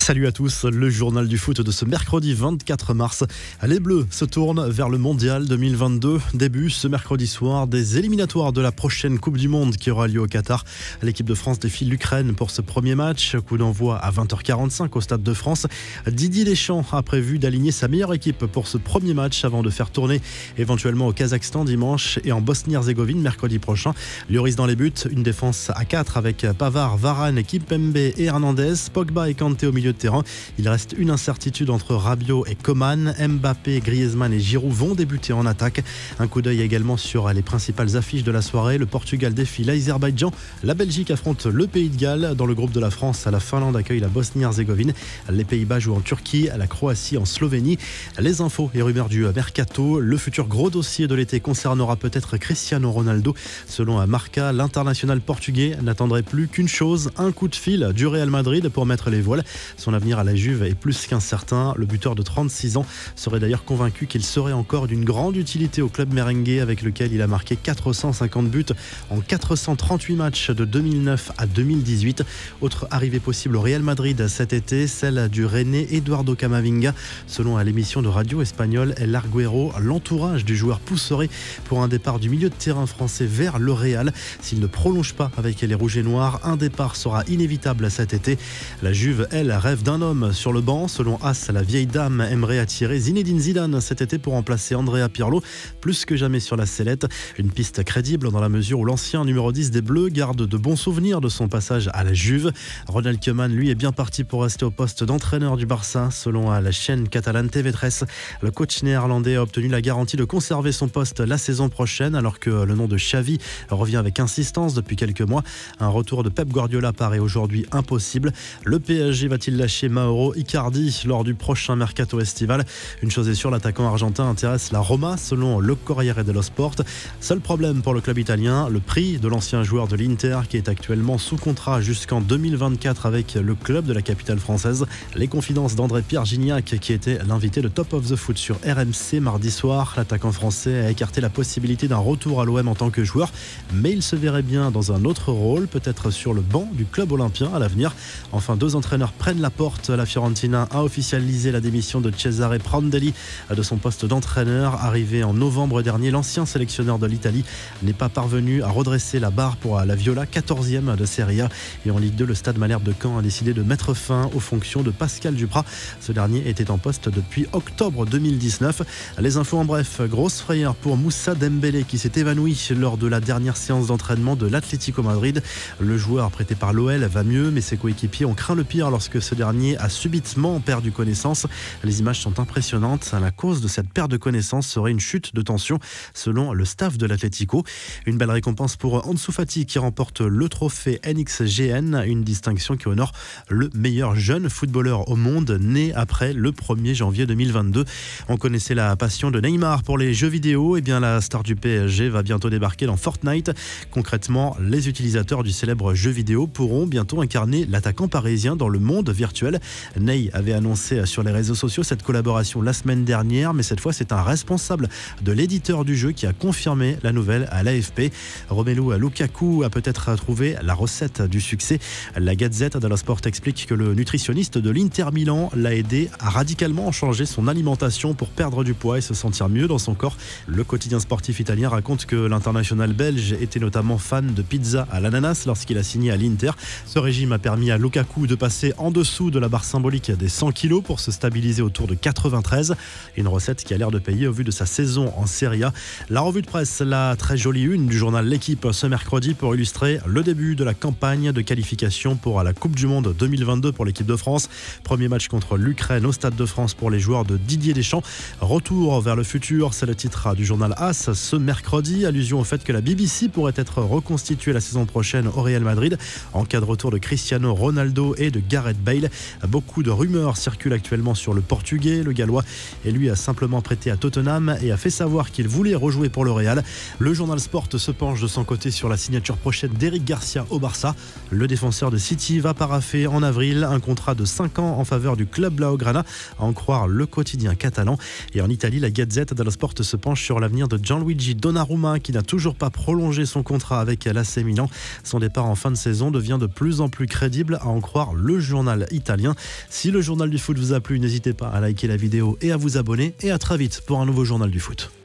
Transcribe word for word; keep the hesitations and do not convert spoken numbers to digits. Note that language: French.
Salut à tous, le journal du foot de ce mercredi vingt-quatre mars. Les Bleus se tournent vers le Mondial deux mille vingt-deux. Début ce mercredi soir des éliminatoires de la prochaine Coupe du Monde qui aura lieu au Qatar. L'équipe de France défie l'Ukraine pour ce premier match. Coup d'envoi à vingt heures quarante-cinq au Stade de France. Didier Deschamps a prévu d'aligner sa meilleure équipe pour ce premier match avant de faire tourner éventuellement au Kazakhstan dimanche et en Bosnie-Herzégovine mercredi prochain. Lloris dans les buts, une défense à quatre avec Pavard, Varane, Kimpembe et Hernandez, Pogba et Kanté au milieu de terrain. Il reste une incertitude entre Rabiot et Coman. Mbappé, Griezmann et Giroud vont débuter en attaque. Un coup d'œil également sur les principales affiches de la soirée. Le Portugal défie l'Azerbaïdjan. La Belgique affronte le Pays de Galles. Dans le groupe de la France, la Finlande accueille la Bosnie-Herzégovine. Les Pays-Bas jouent en Turquie, la Croatie en Slovénie. Les infos et rumeurs du mercato. Le futur gros dossier de l'été concernera peut-être Cristiano Ronaldo. Selon Marca, l'international portugais n'attendrait plus qu'une chose, un coup de fil du Real Madrid pour mettre les voiles. Son avenir à la Juve est plus qu'incertain. Le buteur de trente-six ans serait d'ailleurs convaincu qu'il serait encore d'une grande utilité au club merengue avec lequel il a marqué quatre cent cinquante buts en quatre cent trente-huit matchs de deux mille neuf à deux mille dix-huit. Autre arrivée possible au Real Madrid cet été, celle du Rennais Eduardo Camavinga. Selon l'émission de radio espagnole El Arguero, l'entourage du joueur pousserait pour un départ du milieu de terrain français vers le Real. S'il ne prolonge pas avec les Rouges et Noirs, un départ sera inévitable cet été. La Juve, elle, rêve d'un homme sur le banc. Selon As, la vieille dame aimerait attirer Zinedine Zidane cet été pour remplacer Andrea Pirlo, plus que jamais sur la sellette. Une piste crédible dans la mesure où l'ancien numéro dix des Bleus garde de bons souvenirs de son passage à la Juve. Ronald Koeman, lui, est bien parti pour rester au poste d'entraîneur du Barça. Selon la chaîne catalane T V treize, le coach néerlandais a obtenu la garantie de conserver son poste la saison prochaine, alors que le nom de Xavi revient avec insistance depuis quelques mois. Un retour de Pep Guardiola paraît aujourd'hui impossible. Le P S G va-t-il lâcher Mauro Icardi lors du prochain mercato estival? Une chose est sûre, l'attaquant argentin intéresse la Roma selon le Corriere dello Sport. Seul problème pour le club italien, le prix de l'ancien joueur de l'Inter qui est actuellement sous contrat jusqu'en deux mille vingt-quatre avec le club de la capitale française. Les confidences d'André-Pierre Gignac qui était l'invité de Top of the Foot sur R M C mardi soir. L'attaquant français a écarté la possibilité d'un retour à l'O M en tant que joueur, mais il se verrait bien dans un autre rôle, peut-être sur le banc du club olympien à l'avenir. Enfin, deux entraîneurs prennent la porte. La Fiorentina a officialisé la démission de Cesare Prandelli de son poste d'entraîneur. Arrivé en novembre dernier, l'ancien sélectionneur de l'Italie n'est pas parvenu à redresser la barre pour la Viola, quatorzième de Serie A. Et en Ligue deux, le Stade Malherbe de Caen a décidé de mettre fin aux fonctions de Pascal Duprat. Ce dernier était en poste depuis octobre deux mille dix-neuf. Les infos en bref, grosse frayeur pour Moussa Dembélé qui s'est évanoui lors de la dernière séance d'entraînement de l'Atlético Madrid. Le joueur prêté par l'O L va mieux, mais ses coéquipiers ont craint le pire lorsque ce dernier a subitement perdu connaissance. Les images sont impressionnantes. La cause de cette perte de connaissance serait une chute de tension selon le staff de l'Atlético. Une belle récompense pour Ansu Fati qui remporte le trophée N X G N, une distinction qui honore le meilleur jeune footballeur au monde né après le premier janvier deux mille vingt-deux. On connaissait la passion de Neymar pour les jeux vidéo. Et bien la star du P S G va bientôt débarquer dans Fortnite. Concrètement, les utilisateurs du célèbre jeu vidéo pourront bientôt incarner l'attaquant parisien dans le monde virtuel. Ney avait annoncé sur les réseaux sociaux cette collaboration la semaine dernière, mais cette fois c'est un responsable de l'éditeur du jeu qui a confirmé la nouvelle à l'A F P. Romelu Lukaku a peut-être trouvé la recette du succès. La Gazette dello Sport explique que le nutritionniste de l'Inter Milan l'a aidé à radicalement changer son alimentation pour perdre du poids et se sentir mieux dans son corps. Le quotidien sportif italien raconte que l'international belge était notamment fan de pizza à l'ananas lorsqu'il a signé à l'Inter. Ce régime a permis à Lukaku de passer en dessous de la barre symbolique des cent kilos pour se stabiliser autour de quatre-vingt-treize. Une recette qui a l'air de payer au vu de sa saison en Serie A. La revue de presse, la très jolie une du journal L'Équipe ce mercredi pour illustrer le début de la campagne de qualification pour la Coupe du Monde deux mille vingt-deux pour l'équipe de France. Premier match contre l'Ukraine au Stade de France pour les joueurs de Didier Deschamps. Retour vers le futur, c'est le titre du journal As ce mercredi. Allusion au fait que la B B C pourrait être reconstituée la saison prochaine au Real Madrid en cas de retour de Cristiano Ronaldo et de Gareth Bale. Beaucoup de rumeurs circulent actuellement sur le Portugais. Le Gallois et lui a simplement prêté à Tottenham et a fait savoir qu'il voulait rejouer pour le Real. Le journal Sport se penche de son côté sur la signature prochaine d'Eric Garcia au Barça. Le défenseur de City va paraffer en avril un contrat de cinq ans en faveur du club Blaugrana, à en croire le quotidien catalan. Et en Italie, la Gazette dello Sport se penche sur l'avenir de Gianluigi Donnarumma qui n'a toujours pas prolongé son contrat avec l'A C Milan. Son départ en fin de saison devient de plus en plus crédible, à en croire le journal italien. Si le journal du foot vous a plu, n'hésitez pas à liker la vidéo et à vous abonner. Et à très vite pour un nouveau journal du foot.